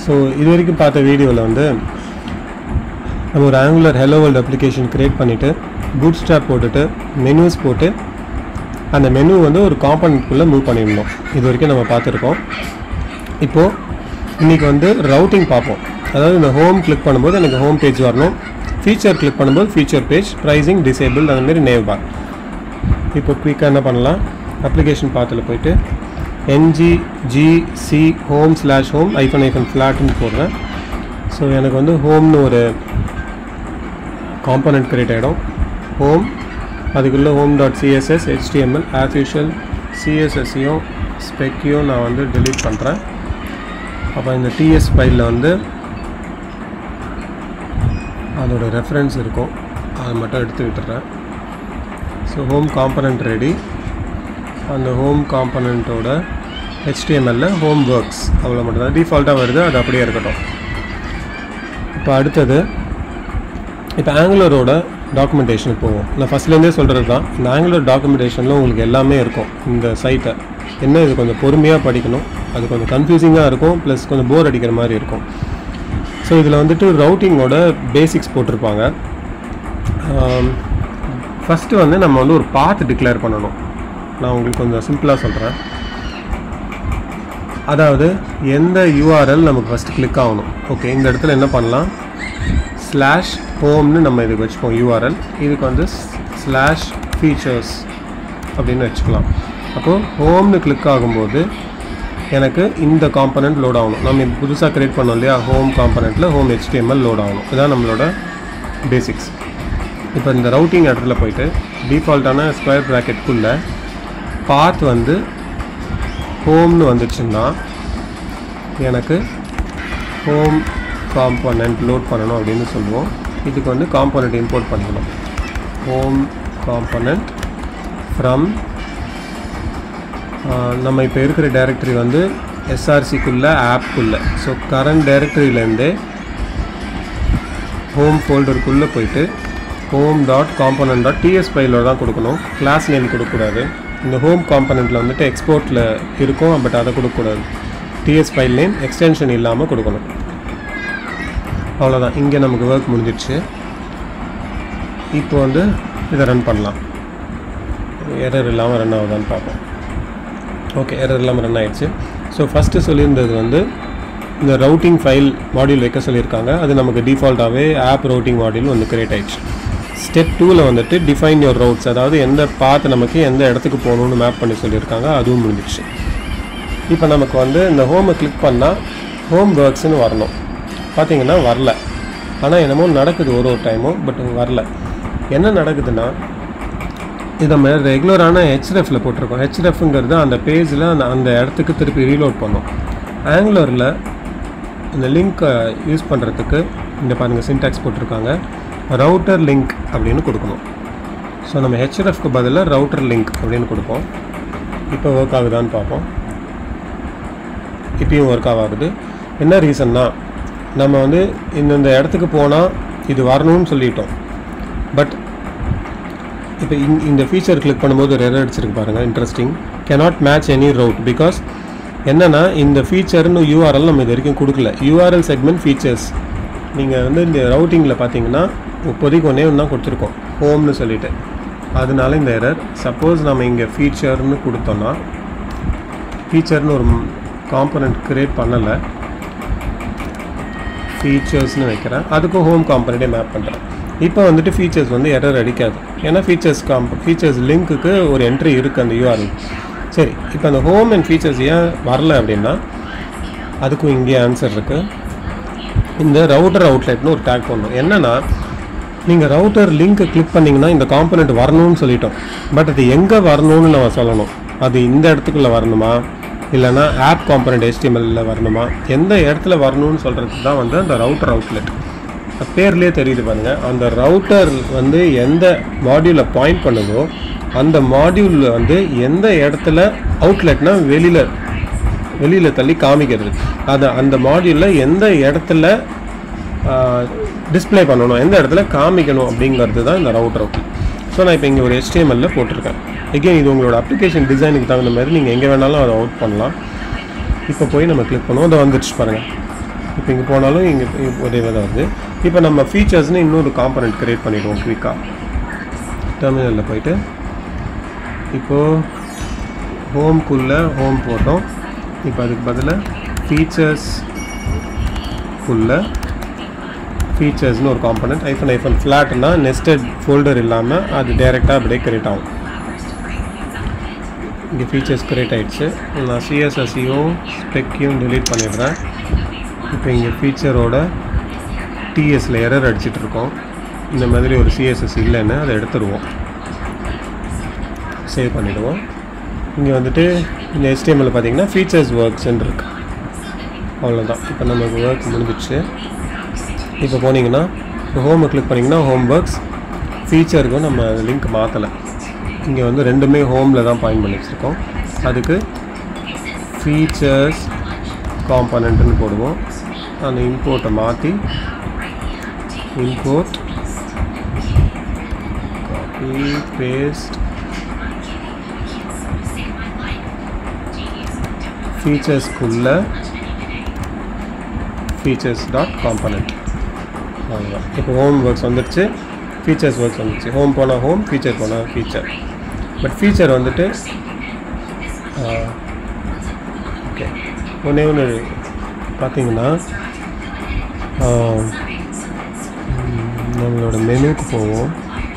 So இது வரைக்கும் பார்த்த வீடியோவில் வந்து நம்ம ஒரு Angular hello world application create பண்ணிவிட்டு பூட்ஸ்ட்ராப் போட்டுட்டு மெனுஸ் போட்டு அந்த மெனு வந்து ஒரு காம்பனண்ட்குள்ளே மூவ் பண்ணிடணும். இது வரைக்கும் நம்ம பார்த்துருக்கோம். இப்போது இன்றைக்கி வந்து ரவுட்டிங் பார்ப்போம். அதாவது இந்த ஹோம் கிளிக் பண்ணும்போது எனக்கு ஹோம் பேஜ் வரணும், ஃபீச்சர் கிளிக் பண்ணும்போது ஃபீச்சர் பேஜ், ப்ரைஸிங், டிசேபிள், அந்தமாரி நேவ் பார். இப்போ குயிக்காக என்ன பண்ணலாம், அப்ளிகேஷன் பாத்தில் போய்ட்டு nggc home/home -flatன்னு போடுறேன். ஸோ எனக்கு வந்து ஹோம்னு ஒரு காம்பனண்ட் கிரியேட் ஆகிடும். ஹோம் அதுக்குள்ளே home.css HTML ஆஸ் யூஷுவல் CSSையும் ஸ்பெக்கையும் நான் வந்து delete பண்ணுறேன். அப்போ இந்த TS ஃபைலில் வந்து அதோட ரெஃபரன்ஸ் இருக்கும், அதை மட்டும் எடுத்து விட்டுறேன். So home component ready. அந்த ஹோம் காம்பனண்ட்டோட HTMLல ஹோம் ஒர்க்ஸ் அவ்வளோ மட்டும் தான் டிஃபால்ட்டாக வருது, அது அப்படியே இருக்கட்டும். இப்போ அடுத்தது இப்போ ஆங்குலரோட டாக்குமெண்டேஷனுக்கு போவோம். நான் ஃபஸ்ட்லேருந்தே சொல்கிறது தான், இந்த ஆங்குலர் டாக்குமெண்டேஷனில் உங்களுக்கு எல்லாமே இருக்கும். இந்த சைட்டை என்ன இது கொஞ்சம் பொறுமையாக படிக்கணும், அது கொஞ்சம் கன்ஃபியூசிங்காக இருக்கும், ப்ளஸ் கொஞ்சம் போர் அடிக்கிற மாதிரி இருக்கும். ஸோ இதில் வந்துட்டு ரவுட்டிங்கோட பேசிக்ஸ் போட்டிருப்பாங்க. ஃபஸ்ட்டு வந்து நம்ம வந்து ஒரு பாத் டிக்ளேர் பண்ணணும். நான் உங்களுக்கு கொஞ்சம் சிம்பிளாக சொல்கிறேன். அதாவது எந்த URL நமக்கு ஃபஸ்ட்டு கிளிக் ஆகணும். ஓகே, இந்த இடத்துல என்ன பண்ணலாம், /ஹோம்னு நம்ம இதுக்கு வச்சுப்போம் URL. இதுக்கு வந்து /features அப்படின்னு வச்சுக்கலாம். அப்போது ஹோம்னு கிளிக் ஆகும்போது எனக்கு இந்த காம்பனண்ட் லோட் ஆகணும். நம்ம புதுசாக க்ரியேட் பண்ணோம் இல்லையா, ஹோம் காம்பனண்ட்டில் ஹோம் HTML லோட் ஆகணும். இதுதான் நம்மளோட பேசிக்ஸ். இப்போ இந்த ரவுட்டிங் இடத்துல போய்ட்டு டிஃபால்ட்டான ஸ்கொயர் ப்ராக்கெட்குள்ளே பாத் வந்து ஹோம்னு வந்துச்சுன்னா எனக்கு ஹோம் காம்பனண்ட் லோட் பண்ணணும் அப்படின்னு சொல்லுவோம். இதுக்கு வந்து காம்பனண்ட் இம்போர்ட் பண்ணிக்கணும். ஹோம் காம்பனண்ட் ஃப்ரம் நம்ம இப்போ இருக்கிற டைரக்டரி வந்து SRCக்குள்ளே ஆப்குள்ளே. ஸோ கரண்ட் டைரக்டரியிலேருந்தே ஹோம் ஃபோல்டருக்குள்ளே போயிட்டு home.component.ts ஃபைலோட தான் கொடுக்கணும். கிளாஸ் நேம் கொடுக்கக்கூடாது. இந்த ஹோம் காம்பனண்ட்டில் வந்துட்டு எக்ஸ்போர்ட்டில் இருக்கும், பட் அதை கொடுக்கக்கூடாது. TS ஃபைல் நேம் எக்ஸ்டென்ஷன் இல்லாமல் கொடுக்கணும். அவ்வளோதான், இங்கே நமக்கு ஒர்க் முடிஞ்சிடுச்சு. இப்போ வந்து இதை ரன் பண்ணலாம். எரர் இல்லாமல் ரன் ஆகுதான்னு பார்ப்போம். ஓகே, எரர் இல்லாமல் ரன் ஆகிடுச்சு. ஸோ ஃபஸ்ட்டு சொல்லியிருந்தது வந்து இந்த ரவுட்டிங் ஃபைல் மாடியூல் வைக்க சொல்லியிருக்காங்க. அது நமக்கு டிஃபால்ட்டாகவே ஆப் ரவுட்டிங் மாடியூல் வந்து கிரியேட் ஆகிடுச்சு. ஸ்டெப் 2ல் வந்துட்டு டிஃபைன் யுவர் ரவுட்ஸ், அதாவது எந்த பாத் நமக்கு எந்த இடத்துக்கு போகணுன்னு மேப் பண்ணி சொல்லியிருக்காங்க, அதுவும் முடிஞ்சிடுச்சு. இப்போ நமக்கு வந்து இந்த ஹோமை கிளிக் பண்ணால் ஹோம் ஒர்க்ஸ்னு வரணும். பார்த்திங்கன்னா வரல, ஆனால் என்னமோ நடக்குது ஒரு டைமும், பட் வரல. என்ன நடக்குதுன்னா, இது நம்ம ரெகுலரான hrefல போட்டிருக்கோம். hrefங்கிறது அந்த பேஜில் அந்த இடத்துக்கு திருப்பி ரீலோட் பண்ணோம். ஆங்குலரில் இந்த லிங்க்கை யூஸ் பண்ணுறதுக்கு இந்த பாருங்கள் சின்டாக்ஸ் போட்டிருக்காங்க, ரவுட்டர் லிங்க் அப்படின்னு கொடுக்கணும். ஸோ நம்ம hrefக்கு பதிலாக ரவுட்டர் லிங்க் அப்படின்னு கொடுப்போம். இப்போ ஒர்க் ஆகுதான்னு பார்ப்போம். இப்பயும் ஒர்க் ஆகுது. என்ன ரீசன்னா, நம்ம வந்து இந்த இடத்துக்கு போனால் இது வரணும்னு சொல்லிட்டோம். பட் இப்போ இந்த ஃபீச்சர் கிளிக் பண்ணும்போது ஒரு எரர் அடிச்சிருக்கு பாருங்கள், interesting. cannot match any route because என்னென்னா இந்த ஃபீச்சர்னு URL நம்ம இது வரைக்கும் கொடுக்கல. URL செக்மெண்ட் ஃபீச்சர்ஸ் நீங்கள் வந்து இந்த ரவுட்டிங்கில் பார்த்தீங்கன்னா இப்போதைக்கு ஒன்றே ஒன்று தான் கொடுத்துருக்கோம், ஹோம்னு சொல்லிவிட்டு. அதனால இந்த எரர். சப்போஸ் நம்ம இங்கே ஃபீச்சர்னு கொடுத்தோன்னா, ஃபீச்சர்னு ஒரு காம்பனண்ட் க்ரியேட் பண்ணலை, ஃபீச்சர்ஸ்னு வைக்கிறேன், அதுக்கும் ஹோம் காம்பனண்ட்டே மேப் பண்ணுறேன். இப்போ வந்துட்டு ஃபீச்சர்ஸ் வந்து எரர் அடிக்காது, ஏன்னா ஃபீச்சர்ஸ் லிங்க்குக்கு ஒரு என்ட்ரி இருக்குது அந்த URL. சரி, இப்போ அந்த ஹோம் அண்ட் ஃபீச்சர்ஸ் ஏன் வரல அப்படின்னா, அதுக்கும் இங்கே ஆன்சர் இருக்குது. இந்த ரவுட்டர் அவுட்லெட்னு ஒரு டேக் பண்ணணும். என்னென்னா, நீங்கள் ரவுட்டர் லிங்க்கை கிளிக் பண்ணிங்கன்னா இந்த காம்பனண்ட் வரணும்னு சொல்லிட்டோம். பட் அது எங்கே வரணும்னு நம்ம சொல்லணும். அது இந்த இடத்துக்குள்ளே வரணுமா, இல்லைனா ஆப் காம்பனண்ட் HTMLல வரணுமா, எந்த இடத்துல வரணும்னு சொல்கிறது தான் வந்து அந்த ரவுட்டர் அவுட்லெட். பேர்லேயே தெரியுது பாருங்கள், அந்த ரவுட்டர் வந்து எந்த மாடியூலை பாயிண்ட் பண்ணுதோ அந்த மாடியூலில் வந்து எந்த இடத்துல அவுட்லெட்னா வெளியில் தள்ளி காமிக்கிறது, அதை அந்த மாடியூலில் எந்த இடத்துல டிஸ்பிளே பண்ணணும், எந்த இடத்துல காமிக்கணும் அப்படிங்கிறது தான் இந்த ரவுட்டர் அவுட்லெட். ஸோ நான் இப்போ இங்கே ஒரு HTMLல போட்டிருக்கேன். எகெயின் இது உங்களோட அப்ளிகேஷன் டிசைனுக்கு தகுந்த மாதிரி நீங்கள் எங்கே வேணாலும் அதை அவுட் பண்ணலாம். இப்போ போய் நம்ம கிளிக் பண்ணுவோம், அதை வந்துடுச்சு பாருங்கள். இப்போ இங்கே போனாலும் இங்கே ஒரே தான் வருது. இப்போ நம்ம ஃபீச்சர்ஸ்னு இன்னொரு காம்பனண்ட் க்ரியேட் பண்ணிவிடுவோம் குயிக்காக. டெர்மினலில் போயிட்டு இப்போது ஹோம்குள்ளே ஹோம் போட்டோம். இப்போ அதுக்கு பதிலாக ஃபீச்சர்ஸ்குள்ளே ஃபீச்சர்ஸ்னு ஒரு காம்பனண்ட் ஐஃபன் ஃப்ளாட்னா நெஸ்டட் ஃபோல்டர் இல்லாமல் அது டைரெக்டாக அப்படியே கிரியேட் ஆகும். இங்கே ஃபீச்சர்ஸ் கிரியேட் ஆகிடுச்சு. நான் சிஎஸ்எஸ்சியும் ஸ்பெக்கையும் டிலீட் பண்ணிடுறேன். இப்போ இங்கே ஃபீச்சரோட டிஎஸில் எரர் அடிச்சிட்ருக்கோம். இந்த மாதிரி ஒரு சிஎஸ்எஸ் இல்லைன்னு அதை எடுத்துடுவோம், சேவ் பண்ணிவிடுவோம். இங்கே வந்துட்டு இந்த HTML பார்த்திங்கன்னா ஃபீச்சர்ஸ் ஒர்க்ஸ்ன்னு இருக்கு. அவ்வளோதான். இப்போ நமக்கு ஒர்க் முடிஞ்சிடுச்சு. இப்போ போனீங்கன்னா இப்போ ஹோமை கிளிக் பண்ணிங்கன்னா ஹோம் ஒர்க்ஸ். ஃபீச்சருக்கும் நம்ம லிங்க் மாற்றலை. இங்கே வந்து ரெண்டுமே ஹோமில் தான் பாயிண்ட் பண்ணி வச்சுருக்கோம். அதுக்கு ஃபீச்சர்ஸ் காம்பனண்ட்டுன்னு போடுவோம். அந்த இம்போர்ட்டை மாற்றி இம்போர்ட் காப்பி பேஸ்ட் ஃபீச்சர்ஸ்க்குள்ள ஃபீச்சர்ஸ் டாட் காம்பனண்ட். அவ்வளோதான். இப்போ ஹோம் ஒர்க்ஸ் வந்துடுச்சு, ஃபீச்சர்ஸ் ஒர்க்ஸ் வந்துடுச்சு. ஹோம் போனால் ஹோம், ஃபீச்சர் போனால் ஃபீச்சர். பட் ஃபீச்சர் வந்துட்டு ஓகே ஒன்று பார்த்தீங்கன்னா நம்மளோட மெனுக்கு போவோம்.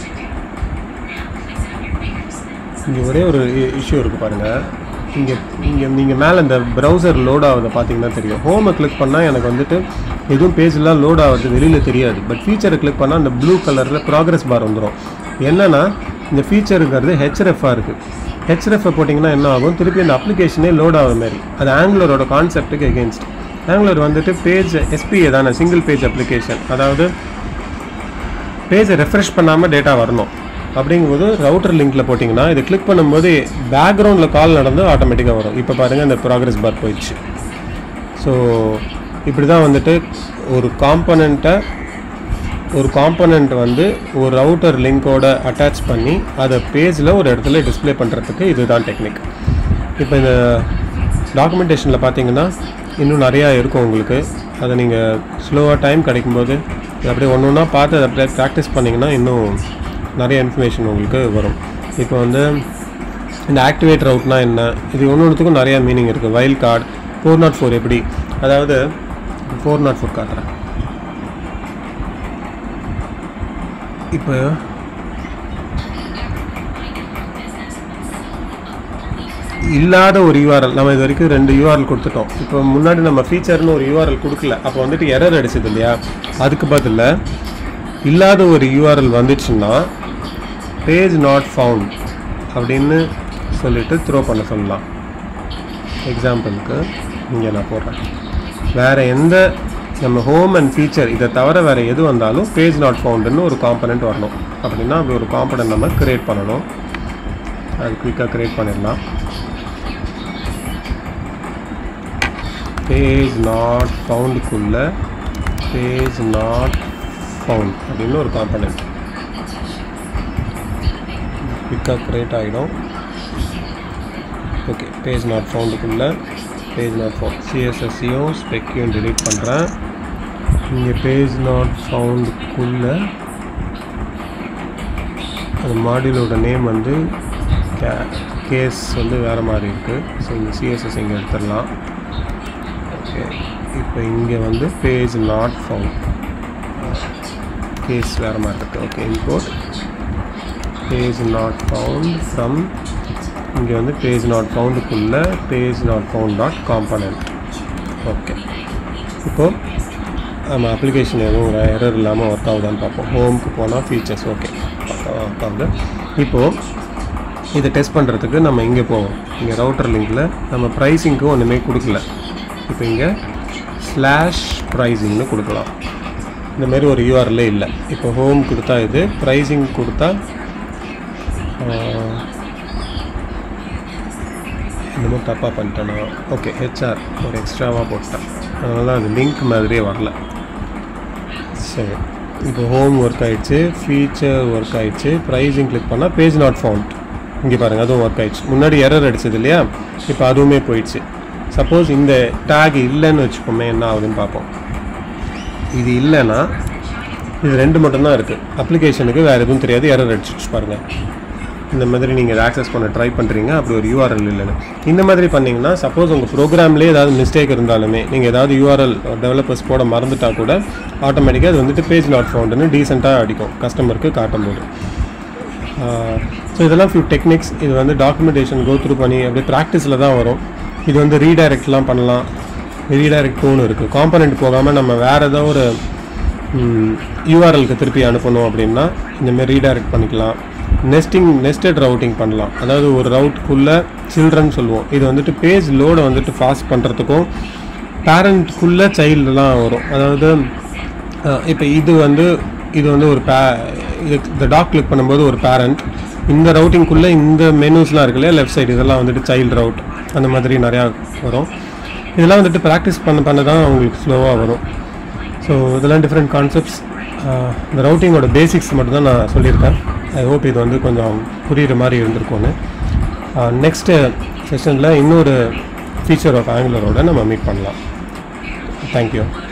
இங்கே ஒரே ஒரு இஷ்யூ இருக்குது பாருங்கள். இங்கே நீங்கள் மேலே இந்த ப்ரௌசர் லோட் ஆகுது பார்த்தீங்கன்னா தெரியும். ஹோமை கிளிக் பண்ணால் எனக்கு வந்துட்டு எதுவும் பேஜெலாம் லோட் ஆகுது வெளியில் தெரியாது. பட் ஃபீச்சரை கிளிக் பண்ணால் அந்த ப்ளூ கலரில் ப்ராக்ரஸ் பார் வந்துடும். என்னென்னா இந்த ஃபீச்சருங்கிறது ஹெச்ரெஃபாக இருக்குது. ஹெச்ரெஃபை போட்டிங்கன்னா என்ன ஆகும், திருப்பி அந்த அப்ளிகேஷனே லோட் ஆகிற மாதிரி. அது ஆங்குலரோட கான்செப்ட்டுக்கு எகெயின்ஸ்ட். ஆங்குலர் வந்துட்டு பேஜ் எஸ்பிஏ தானே, சிங்கிள் பேஜ் அப்ளிகேஷன். அதாவது பேஜை ரெஃப்ரெஷ் பண்ணாமல் டேட்டா வரணும். அப்படிங்கும்போது ரவுட்டர் லிங்க்கில் போட்டிங்கன்னா இதை கிளிக் பண்ணும்போது பேக்ரவுண்டில் கால் நடந்து ஆட்டோமேட்டிக்காக வரும். இப்போ பாருங்கள் இந்த ப்ராக்ரஸ் பார் போயிடுச்சு. ஸோ இப்படி தான் வந்துட்டு ஒரு காம்பனண்ட் வந்து ஒரு ரவுட்டர் லிங்கோட அட்டாச் பண்ணி அதை பேஜில் ஒரு இடத்துல டிஸ்பிளே பண்ணுறதுக்கு இதுதான் டெக்னிக். இப்போ இந்த டாக்குமெண்டேஷனில் பார்த்தீங்கன்னா இன்னும் நிறையா இருக்கும் உங்களுக்கு. அதை நீங்கள் ஸ்லோவாக டைம் கிடைக்கும்போது அப்படியே ஒன்று ஒன்றா பார்த்து அதை அப்படியே ப்ராக்டிஸ் பண்ணிங்கன்னா இன்னும் நிறைய இன்ஃபர்மேஷன் உங்களுக்கு வரும். இப்போ வந்து இந்த ஆக்டிவேட் ரவுட்னா என்ன, இது ஒன்றுத்துக்கும் நிறையா மீனிங் இருக்குது. வைல்ட் கார்டு 404 எப்படி, அதாவது 404 காட்டுறேன். இப்போ இல்லாத ஒரு யூஆர்எல் நம்ம இது வரைக்கும் 2 யூஆர்எல் கொடுத்துட்டோம். இப்போ முன்னாடி நம்ம ஃபீச்சர்னு ஒரு யூஆர்எல் கொடுக்கல, அப்போ வந்துட்டு எரர் அடிச்சது இல்லையா. அதுக்கு பதிலாக இல்லாத ஒரு யூஆர்எல் வந்துச்சுன்னா பேஜ் நாட் ஃபவுண்ட் அப்படின்னு சொல்லிட்டு த்ரோ பண்ண சொல்லலாம். எக்ஸாம்பிளுக்கு இங்கே நான் போடுறேன். வேறு எந்த நம்ம ஹோம் அண்ட் ஃபீச்சர் இதை தவிர வேறு எது வந்தாலும் பேஜ் நாட் ஃபவுண்டுன்னு ஒரு காம்பனண்ட் வரணும். அப்படின்னா அப்படி ஒரு காம்பனண்ட் நம்ம க்ரியேட் பண்ணணும். அது குயிக்காக க்ரியேட் பண்ணிடலாம். பேஜ் நாட் ஃபவுண்டுக்குள்ள பேஜ் நாட் ஃபவுண்ட் அப்படின்னு ஒரு காம்பனண்ட் குயிக்காக க்ரியேட் ஆகிடும். ஓகே, பேஜ் நாட் ஃபவுண்டுக்குள்ள பேஜ் நாட் ஃபவுண்ட் சிஎஸ்எஸ்சியும் ஸ்பெக்கையும் டிலீட் பண்ணுறேன். இங்கே பேஜ் நாட் ஃபவுண்டுக்குள்ளே அந்த மாடியூலோட நேம் வந்து கேஸ் வந்து வேறு மாதிரி இருக்குது. ஸோ இந்த சிஎஸ்எஸ் இங்கே எடுத்துடலாம். ஓகே, இப்போ இங்கே வந்து பேஜ் நாட் ஃபவுண்ட் கேஸ் வேறு மாதிரி இருக்குது. Okay, import page not found from இங்கே வந்து பேஜ் நாட் ஃபவுண்டுக்குள்ளே page not found dot component. Okay, இப்போது நம்ம அப்ளிகேஷன் எதுவும் எரர் இல்லாமல் ஒர்க் ஆகுதான்னு பார்ப்போம். ஹோமுக்கு போனால் ஃபீச்சர்ஸ் ஓகே ஒர்க் ஆகுது. இப்போது இதை டெஸ்ட் பண்ணுறதுக்கு நம்ம இங்கே போவோம். இங்கே ரவுட்டர் லிங்கில் நம்ம ப்ரைஸிங்க்கு ஒன்றுமே கொடுக்கல. இப்போ இங்கே /pricingனு கொடுக்கலாம். இந்தமாரி ஒரு யூஆர்எல்லே இல்லை. இப்போ ஹோம் கொடுத்தா இது, ப்ரைஸிங் கொடுத்தா இன்னமும் தப்பாக பண்ணிட்டேன்னா ஓகே ஹெச்ஆர் ஒரு எக்ஸ்ட்ராவாக போட்டேன். அதனால தான் அது லிங்க் மாதிரியே வரல. சரி, இப்போ ஹோம் ஒர்க் ஆகிடுச்சு, ஃபீச்சர் ஒர்க் ஆகிடுச்சு, ப்ரைஸிங் கிளிக் பண்ணால் பேஜ் நாட் ஃபவுண்ட் இங்கே பாருங்கள் அதுவும் ஒர்க் ஆகிடுச்சு. முன்னாடி எரர் அடிச்சது இல்லையா, இப்போ அதுவுமே போயிடுச்சு. சப்போஸ் இந்த டேக் இல்லைன்னு வச்சுக்கோமே என்ன ஆகுதுன்னு பார்ப்போம். இது இல்லைன்னா இது 2 மட்டும்தான் இருக்குது. அப்ளிகேஷனுக்கு வேறு எதுவும் தெரியாது, எரர் அடிச்சு பாருங்கள். இந்த மாதிரி நீங்கள் இதை ஆக்சஸ் பண்ண ட்ரை பண்ணுறீங்க, அப்படி ஒரு URL இல்லைன்னு. இந்த மாதிரி பண்ணிங்கன்னா சப்போஸ் உங்கள் ப்ரோக்ராம்லேயே ஏதாவது மிஸ்டேக் இருந்தாலுமே நீங்கள் ஏதாவது URL டெவலப்பர்ஸ் போட மறந்துட்டால் கூட ஆட்டோமேட்டிக்காக அது வந்துட்டு பேஜ் நாட் ஃபவுண்டுன்னு டீசெண்டாக அடிக்கும் கஸ்டமருக்கு காட்டும்போது. ஸோ இதெல்லாம் ஃபியூ டெக்னிக்ஸ். இது வந்து டாக்குமெண்டேஷன் கோ த்ரூ பண்ணி அப்படியே ப்ராக்டிஸில் தான் வரும். இது வந்து ரீடைரக்ட்லாம் பண்ணலாம். ரீடைரக்ட் டூன்னு இருக்குது. காம்பனண்ட் போகாமல் நம்ம வேறு ஏதோ ஒரு URLக்கு திருப்பி அனுப்பணும் அப்படின்னா இந்தமாரி ரீடைரக்ட் பண்ணிக்கலாம். நெஸ்டட் ரவுட்டிங் பண்ணலாம். அதாவது ஒரு ரவுட்டுக்குள்ளே சில்ட்ரன் சொல்லுவோம். இது வந்துட்டு பேஜ் லோடை வந்துட்டு ஃபாஸ்ட் பண்ணுறதுக்கும் பேரண்ட்குள்ளே சைல்டுலாம் வரும். அதாவது இப்போ இது வந்து ஒரு இந்த டாக் கிளிக் பண்ணும்போது ஒரு பேரண்ட், இந்த ரவுட்டிங்குள்ளே இந்த மெனூஸ்லாம் இருக்குல்லையா லெஃப்ட் சைடு, இதெல்லாம் வந்துட்டு சைல்டு ரவுட் அந்த மாதிரி நிறையா வரும். இதெல்லாம் வந்துட்டு ப்ராக்டிஸ் பண்ண தான் உங்களுக்கு ஸ்லோவாக வரும். ஸோ இதெல்லாம் டிஃப்ரெண்ட் கான்செப்ட்ஸ். இந்த ரவுட்டிங்கோட பேசிக்ஸ் மட்டும் தான் நான் சொல்லியிருக்கேன். ஐ ஹோப் இது வந்து கொஞ்சம் புரிகிற மாதிரி இருந்திருக்கும்னு. நெக்ஸ்ட்டு செஷனில் இன்னொரு ஃபீச்சர் ஆஃப் ஆங்குலரோட நம்ம மீட் பண்ணலாம். தேங்க்யூ.